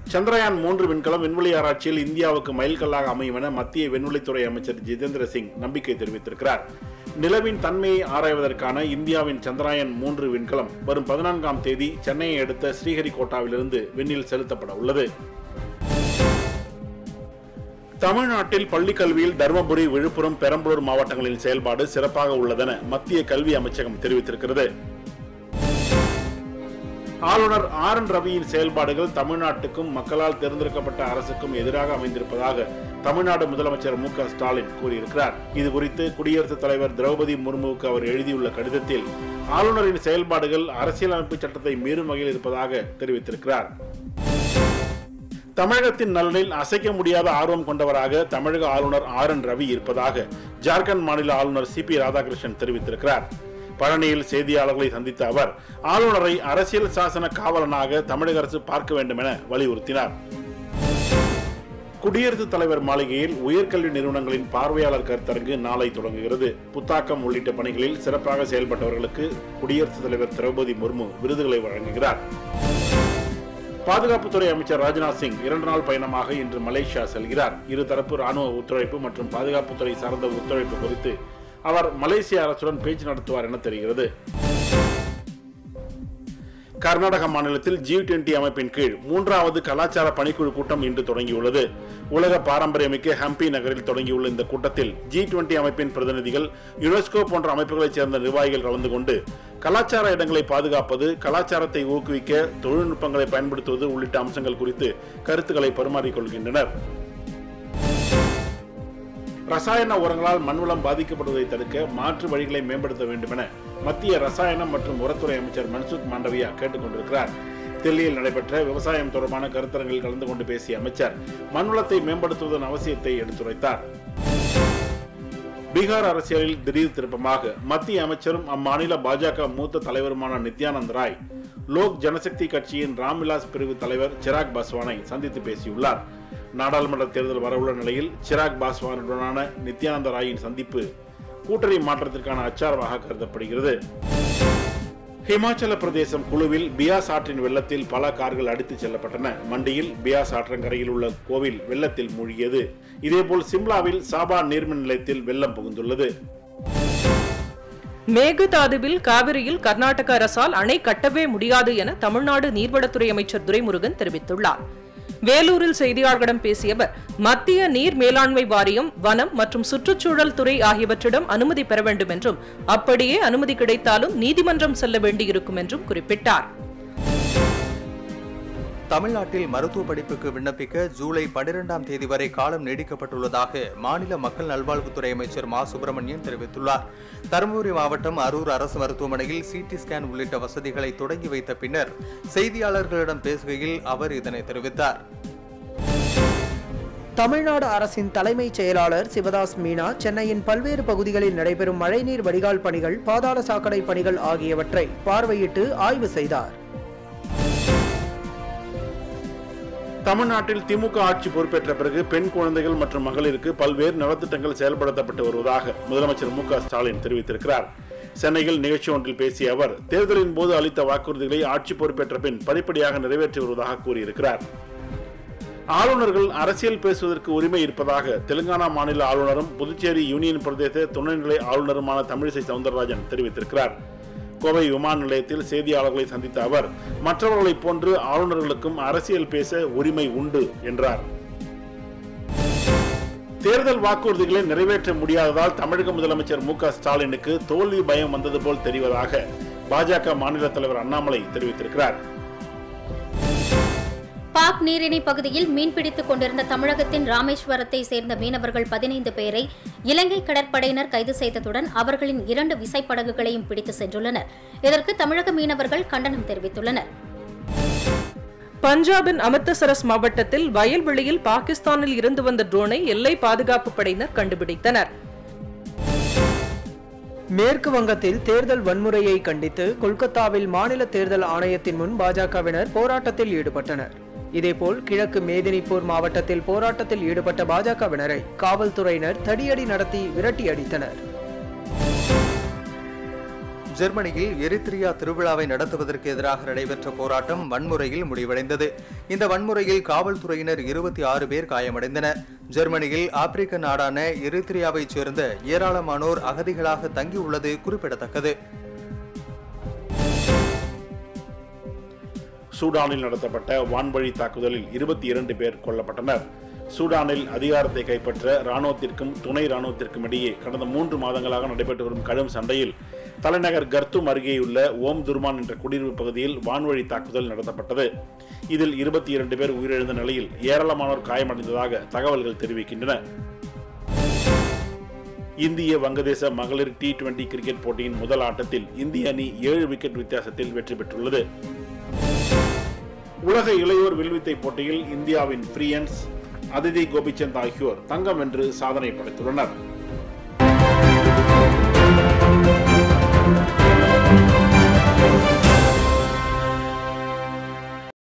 சந்திரயான் 3 விண்கலம் விண்வெளி ஆராய்ச்சியில் இந்தியாவுக்கு மைல்கல்லாக அமையும் என மத்திய விண்வெளித்துறை அமைச்சர் ஜிதேந்திர சிங் நம்பிக்கை தெரிவித்திருக்கிறார். நிலவின் தன்மையை ஆராய்வதற்கான இந்தியாவின் சந்திரயான் 3 விண்கலம் வரும் 14ஆம் தேதி சென்னையை அடுத்த ஸ்ரீஹரிகோட்டாவிலிருந்து விண்ணில் செலுத்தப்பட உள்ளது. தமிழ்நாட்டில் பள்ளிக் கல்வியில் தருமபுரி, விழுப்புரம், பெரம்பலூர் மாவட்டங்களின் செயல்பாடு சிறப்பாக உள்ளதென மத்திய கல்வி அமைச்சகம் தெரிவித்திருக்கிறது. ஆளுநர் RN ரவியின் செயல்பாடுகள் தமிழ்நாட்டுக்கும் மக்களால் தேர்ந்தெடுக்கப்பட்ட அரசுக்கும் எதிராக அமைந்திருப்பதாக தமிழ்நாடு முதலமைச்சர் MK ஸ்டாலின் கூறியிருக்கிறார். இதுகுறித்து குடியரசுத் தலைவர் திரௌபதி முர்முவுக்கு அவர் எழுதியுள்ள கடிதத்தில் ஆளுநரின் செயல்பாடுகள் அரசியலமைப்பு சட்டத்தை மீறும் வகையில் இருப்பதாக தெரிவித்திருக்கிறார். தமிழகத்தின் நலனில் அசைக்க முடியாத ஆர்வம் கொண்டவராக தமிழக ஆளுநர் RN ரவி இருப்பதாக ஜார்க்கண்ட் மாநில ஆளுநர் CP ராதாகிருஷ்ணன் தெரிவித்திருக்கிறார். பழனியில் செய்தியாளர்களை சந்தித்த அவர் ஆளுநரை அரசியல் சாசன காவலனாக தமிழக அரசு பார்க்க வேண்டும் என வலியுறுத்தினார். குடியரசுத் தலைவர் மாளிகையில் உயர்கல்வி நிறுவனங்களின் பார்வையாளர் கருத்தரங்கு நாளை தொடங்குகிறது. புத்தாக்கம் உள்ளிட்ட பணிகளில் சிறப்பாக செயல்பட்டவர்களுக்கு குடியரசுத் தலைவர் திரௌபதி முர்மு விருதுகளை வழங்குகிறார். பாதுகாப்புத்துறை அமைச்சர் ராஜ்நாத் சிங் 2 நாள் பயணமாக இன்று மலேசியா செல்கிறார். இருதரப்பு ராணுவ ஒத்துழைப்பு மற்றும் பாதுகாப்புத்துறை சார்ந்த ஒத்துழைப்பு குறித்து அவர் மலேசிய அரசுடன் பேச்சு நடத்துவார் என தெரிகிறது. கர்நாடக மாநிலத்தில் G20 அமைப்பின் கீழ் 3வது கலாச்சார பணிக்குழு கூட்டம் இன்று தொடங்கியுள்ளது. உலக பாரம்பரியமிக்க ஹம்பி நகரில் தொடங்கியுள்ள இந்த கூட்டத்தில் G20 அமைப்பின் பிரதிநிதிகள், யுனெஸ்கோ போன்ற அமைப்புகளைச் சேர்ந்த நிர்வாகிகள் கலந்து கொண்டு கலாச்சார இடங்களை பாதுகாப்பது, கலாச்சாரத்தை ஊக்குவிக்க தொழில்நுட்பங்களை பயன்படுத்துவது உள்ளிட்ட அம்சங்கள் குறித்து கருத்துக்களை பரிமாறிக்கொள்கின்றனர். ரசாயன உரங்களால் மண்வளம் பாதிக்கப்படுவதை தடுக்க மாற்று வழிகளை மேம்படுத்த வேண்டும் என மத்திய ரசாயனம் மற்றும் உரத்துறை அமைச்சர் மன்சுக் மாண்டவியா கேட்டுக் கொண்டிருக்கிறார். தில்லியில் நடைபெற்ற விவசாயம் தொடர்பான கருத்தரங்கில் கலந்து கொண்டு பேசிய அமைச்சர் மண்வளத்தை மேம்படுத்துவதன் அவசியத்தை எடுத்துரைத்தார். பீகார் அரசியலில் திடீர் திருப்பமாக மத்திய அமைச்சரும் அம்மாநில பாஜக மூத்த தலைவருமான நித்யானந்த் ராய் லோக் ஜனசக்தி கட்சியின் ராம்விலாஸ் பிரிவு தலைவர் சிராக் பாஸ்வானை சந்தித்து பேசியுள்ளார். நாடாளுமன்ற தேர்தல் வரவுள்ள நிலையில் சிராக் பாஸ்வானுடனான நித்யானந்த ராயின் சந்திப்பு கூட்டணி மாற்றத்திற்கான அச்சாரமாக கருதப்படுகிறது. ஹிமாச்சல பிரதேசம் குழுவில் பியாஸ் ஆற்றின் வெள்ளத்தில் பல கார்கள் அடித்துச் செல்லப்பட்டன. மண்டியில் பியாஸ் ஆற்றங்கரையில் உள்ள கோவில் வெள்ளத்தில் மூழ்கியது. இதேபோல் சிம்லாவில் சாபா நீர்மின் நிலையத்தில் வெள்ளம் புகுந்துள்ளது. மேகதாதுவில் காவிரியில் கர்நாடக அரசால் அணை கட்டவே முடியாது என தமிழ்நாடு நீர்வளத்துறை அமைச்சர் துரைமுருகன் தெரிவித்துள்ளார். வேலூரில் செய்தியாளர்களிடம் பேசிய அவர் மத்திய நீர் மேலாண்மை வாரியம், வனம் மற்றும் சுற்றுச்சூழல் துறை ஆகியவற்றிடம் அனுமதி பெற வேண்டும் என்றும், அப்படியே அனுமதி கிடைத்தாலும் நீதிமன்றம் செல்ல வேண்டியிருக்கும் என்றும் குறிப்பிட்டார். தமிழ்நாட்டில் மருத்துவ படிப்புக்கு விண்ணப்பிக்க ஜூலை 12ஆம் தேதி வரை காலம் நீடிக்கப்பட்டுள்ளதாக மாநில மக்கள் நல்வாழ்வுத்துறை அமைச்சர் மா சுப்பிரமணியன் தெரிவித்துள்ளார். தருமபுரி மாவட்டம் அரூர் அரசு மருத்துவமனையில் CT ஸ்கேன் உள்ளிட்ட வசதிகளை தொடங்கி வைத்த பின்னர் செய்தியாளர்களிடம் பேசுகையில் அவர் இதனை தெரிவித்தார். தமிழ்நாடு அரசின் தலைமைச் செயலாளர் சிவதாஸ் மீனா சென்னையின் பல்வேறு பகுதிகளில் நடைபெறும் மழைநீர் வடிகால் பணிகள், பாதாள சாக்கடை பணிகள் ஆகியவற்றை பார்வையிட்டு ஆய்வு செய்தார். தமிழ்நாட்டில் திமுக ஆட்சி பொறுப்பேற்ற பிறகு பெண் குழந்தைகள் மற்றும் மகளிருக்கு பல்வேறு நலத்திட்டங்கள் செயல்படுத்தப்பட்டு வருவதாக முதலமைச்சர் MK ஸ்டாலின் தெரிவித்திருக்கிறார். சென்னையில் நிகழ்ச்சி ஒன்றில் பேசிய அவர் தேர்தலின் போது அளித்த வாக்குறுதிகளை ஆட்சி பொறுப்பேற்ற பின் படிப்படியாக நிறைவேற்றி வருவதாக கூறியிருக்கிறார். ஆளுநர்கள் அரசியல் பேசுவதற்கு உரிமை இருப்பதாக தெலுங்கானா மாநில ஆளுநரும் புதுச்சேரி யூனியன் பிரதேச துணைநிலை ஆளுநருமான தமிழிசை சவுந்தரராஜன் தெரிவித்திருக்கிறார். கோவை விமான நிலையத்தில் செய்தியாளர்களை சந்தித்த அவர் மற்றவர்களைப் போன்று ஆளுநர்களுக்கும் அரசியல் பேச உரிமை உண்டு என்றார். தேர்தல் வாக்குறுதிகளை நிறைவேற்ற முடியாததால் தமிழக முதலமைச்சர் MK ஸ்டாலினுக்கு தோல்வி பயம் வந்தது போல் தெரிவதாக பாஜக மாநில தலைவர் அண்ணாமலை தெரிவித்திருக்கிறார். பாக் நீரிணை பகுதியில் மீன்பிடித்துக் கொண்டிருந்த தமிழகத்தின் ராமேஸ்வரத்தை சேர்ந்த மீனவர்கள் 15 பேரை இலங்கை கடற்படையினர் கைது செய்ததுடன் அவர்களின் 2 விசைப்படகுகளையும் பிடித்து சென்றுள்ளனர். இதற்கு தமிழக மீனவர்கள் கண்டனம் தெரிவித்துள்ளனர். பஞ்சாபின் அமிர்தசரஸ் மாவட்டத்தில் வயல்வெளியில் பாகிஸ்தானில் இருந்து வந்த ட்ரோனை எல்லை பாதுகாப்பு படையினர் கண்டுபிடித்தனர். மேற்கு வங்கத்தில் தேர்தல் வன்முறையை கண்டித்து கொல்கத்தாவில் மாநில தேர்தல் ஆணையத்தின் முன் பாஜகவினர் போராட்டத்தில் ஈடுபட்டனர். இதேபோல் கிழக்கு மேதினிப்பூர் மாவட்டத்தில் போராட்டத்தில் ஈடுபட்ட பாஜகவினரை காவல்துறையினர் தடியடி நடத்தி விரட்டி அடித்தனர். ஜெர்மனியில் எரித்ரியா திருவிழாவை நடத்துவதற்கு எதிராக நடைபெற்ற போராட்டம் வன்முறையில் முடிவடைந்தது. இந்த வன்முறையில் காவல்துறையினர் 26 பேர் காயமடைந்தனர். ஜெர்மனியில் ஆப்பிரிக்க நாடான எரித்ரியாவைச் சேர்ந்த ஏராளமானோர் அகதிகளாக தங்கியுள்ளது குறிப்பிடத்தக்கது. சூடானில் நடத்தப்பட்ட வான்வழி தாக்குதலில் 22 பேர் கொல்லப்பட்டனர். சூடானில் அதிகாரத்தை கைப்பற்ற ராணுவத்திற்கும் துணை ராணுவத்திற்கும் இடையே கடந்த 3 மாதங்களாக நடைபெற்று வரும் கடும் சண்டையில் தலைநகர் கர்த்தும் அருகேயுள்ள ஓம் துர்மான் என்ற குடியிருப்பு பகுதியில் வான்வழி தாக்குதல் நடத்தப்பட்டது. இதில் 22 பேர் உயிரிழந்த நிலையில் ஏராளமானோர் காயமடைந்ததாக தகவல்கள் தெரிவிக்கின்றன. இந்திய வங்கதேச மகளிர் T20 கிரிக்கெட் போட்டியின் முதல் ஆட்டத்தில் இந்திய அணி 7 விக்கெட் வித்தியாசத்தில் வெற்றி பெற்றுள்ளது. உலக இளையோர் வில்வித்தை போட்டியில் இந்தியாவின் பிரியன்ஸ், அதிதி கோபிச்சந்த் ஆகியோர் தங்கம் வென்று சாதனை படைத்துள்ளனர்.